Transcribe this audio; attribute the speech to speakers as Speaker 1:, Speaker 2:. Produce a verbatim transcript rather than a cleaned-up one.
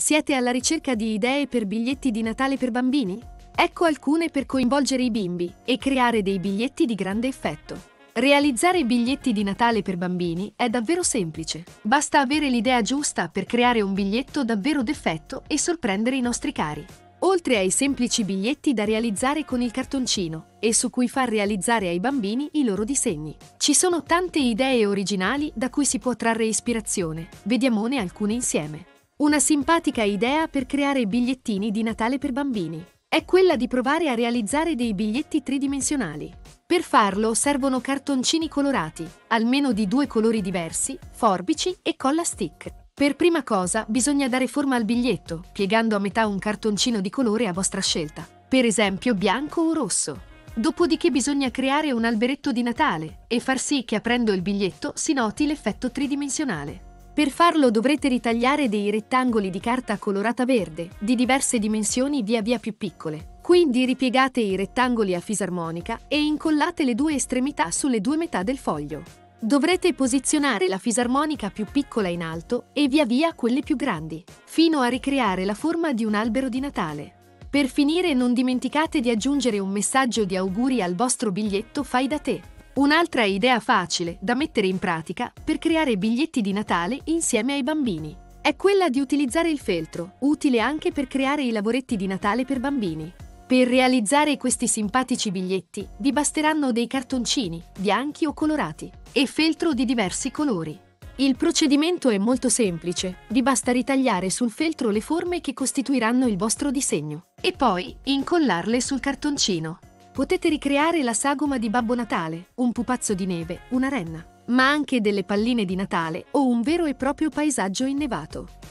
Speaker 1: Siete alla ricerca di idee per biglietti di Natale per bambini? Ecco alcune per coinvolgere i bimbi e creare dei biglietti di grande effetto. Realizzare biglietti di Natale per bambini è davvero semplice. Basta avere l'idea giusta per creare un biglietto davvero d'effetto e sorprendere i nostri cari. Oltre ai semplici biglietti da realizzare con il cartoncino e su cui far realizzare ai bambini i loro disegni, ci sono tante idee originali da cui si può trarre ispirazione. Vediamone alcune insieme. Una simpatica idea per creare bigliettini di Natale per bambini è quella di provare a realizzare dei biglietti tridimensionali. Per farlo servono cartoncini colorati, almeno di due colori diversi, forbici e colla stick. Per prima cosa bisogna dare forma al biglietto, piegando a metà un cartoncino di colore a vostra scelta, per esempio bianco o rosso. Dopodiché bisogna creare un alberetto di Natale e far sì che aprendo il biglietto si noti l'effetto tridimensionale. Per farlo dovrete ritagliare dei rettangoli di carta colorata verde, di diverse dimensioni via via più piccole. Quindi ripiegate i rettangoli a fisarmonica e incollate le due estremità sulle due metà del foglio. Dovrete posizionare la fisarmonica più piccola in alto e via via quelle più grandi, fino a ricreare la forma di un albero di Natale. Per finire non dimenticate di aggiungere un messaggio di auguri al vostro biglietto fai da te. Un'altra idea facile da mettere in pratica per creare biglietti di Natale insieme ai bambini è quella di utilizzare il feltro, utile anche per creare i lavoretti di Natale per bambini. Per realizzare questi simpatici biglietti vi basteranno dei cartoncini, bianchi o colorati, e feltro di diversi colori. Il procedimento è molto semplice, vi basta ritagliare sul feltro le forme che costituiranno il vostro disegno e poi incollarle sul cartoncino. Potete ricreare la sagoma di Babbo Natale, un pupazzo di neve, una renna, ma anche delle palline di Natale o un vero e proprio paesaggio innevato.